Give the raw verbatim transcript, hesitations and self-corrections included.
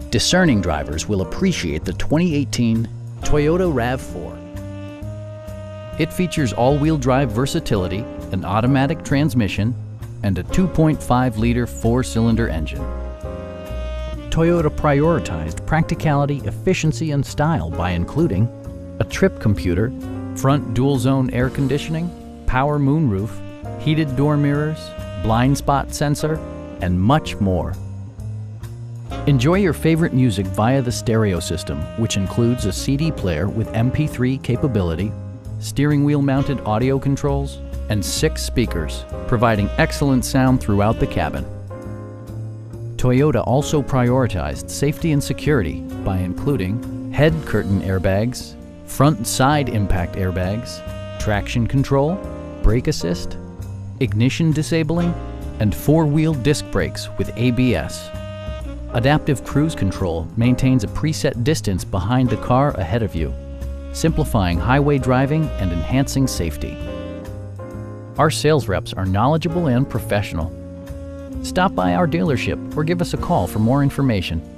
Discerning drivers will appreciate the twenty eighteen Toyota RAV four. It features all-wheel drive versatility, an automatic transmission, and a two point five liter four-cylinder engine. Toyota prioritized practicality, efficiency, and style by including a trip computer, front dual-zone air conditioning, power moonroof, heated door mirrors, blind spot sensor, and much more. Enjoy your favorite music via the stereo system, which includes a C D player with M P three capability, steering wheel mounted audio controls, and six speakers, providing excellent sound throughout the cabin. Toyota also prioritized safety and security by including head curtain airbags, front and side impact airbags, traction control, brake assist, ignition disabling, and four-wheel disc brakes with A B S. Adaptive Cruise Control maintains a preset distance behind the car ahead of you, simplifying highway driving and enhancing safety. Our sales reps are knowledgeable and professional. Stop by our dealership or give us a call for more information.